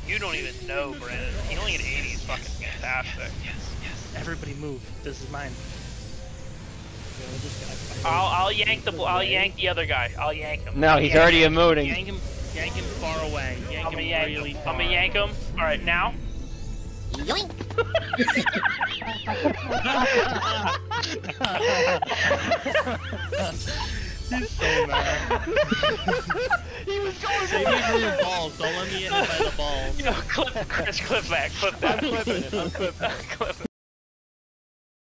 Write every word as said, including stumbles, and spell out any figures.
You don't even know, Brandon. He only had eighty is fucking fantastic. Yes, yes. Everybody move. This is mine. I'll I'll yank the I'll yank the other guy. I'll yank him. No, he's already emoting. Yank him, yank him far away. Yank I'm him gonna yank really him. far. I'm gonna yank him. All right, now. Yoink! He's so mad. He was going Save me from the balls. Don't let me get hit by the balls. Yo, clip, Chris, clip that, clip that. I'm clipping it. I'm clipping it. Clip